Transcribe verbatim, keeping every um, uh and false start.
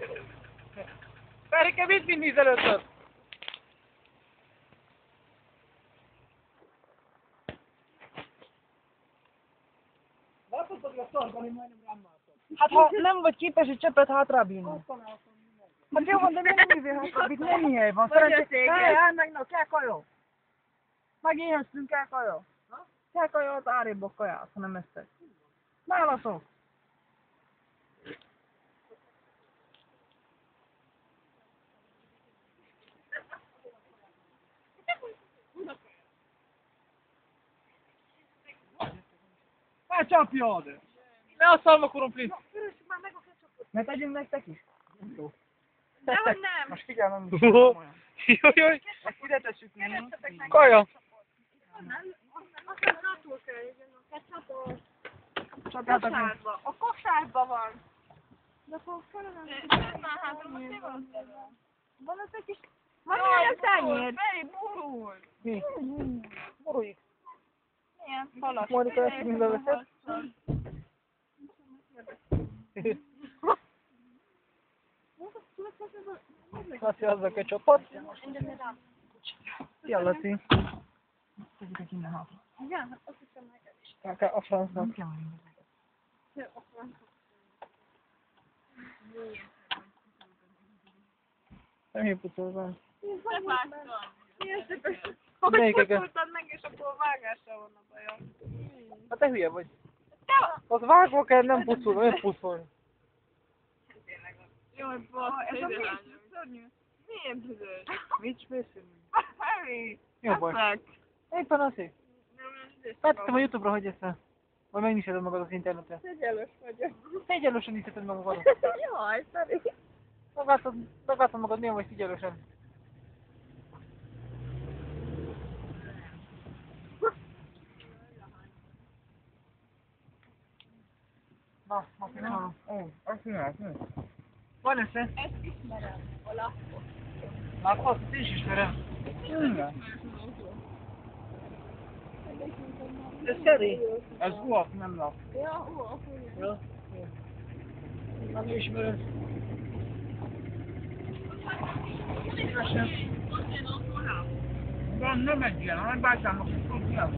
Ferike, mit mind nézelődtök? Látod, hogy a szargani majdnem rám mászott. Hát ha nem vagy képes egy csöppet hátrább vinni. Hát jó van, de miért nem ívja hátrább, itt nem ilyen van. Szerencsé, állj, állj meg, na, kell kajó. Megéheztünk, kell kajó. Kell kajó, az árébbok kaját, ha nem esztek. Válaszok. Ne csapjad! Ne a szalmakurumplit! Ne tegyünk nektek is? Dehogy nem. Most figyelj, nem is. Jaj, Ezt ide tesszük mi. kaja! Aztán hátul kell, hogy csapol. Csapjátok meg. Kosárba. A kosárba van. De akkor kellene... Nem, hát most mi van? Van az egy kis... Van olyan tányér. Feri, burul. Mi? Boruljuk. Milyen falas. Monika, ezt mind beveszed? Laci, azzal a csapat. Szia, Laci. Tegyetek innen hátra. Ja, azt hiszem neked is. A francnak. Jó, a francnak. Nem hívpucolván. Befáztam. Milyen szépen. Melyikeket? Hogy pucoltad meg, és akkor vágásra van a bajom. Hát te hülye vagy. Te Az vágva kell, nem pucolva, nem pucolni. Jaj, basz, ez a mi szörnyű. Milyen büdös? Mit spészünk? Harry! Jó baj. Ezek. Éppen azért. Feltettem a Youtube-ra, hogy ezt el. Vagy megnézheted magad az interneten. Szegyelős vagyok. Figyelősen nézheted meg magad. Jaj, Feri. Meglátod, meglátod magad, milyen vagy figyelősen. Na, azt csinálom. Ó, azt csinálsz, mi? Van össze? Ezt ismerem. A lapot. Látod? Ezt is ismerem. Igen. Ez szeri. Ez uak, nem lap. Ja, ó, akkor Jó? Jó. Nem ismerem. Szívesen. Nem, nem egy ilyen, hanem bátyám, aki tudja.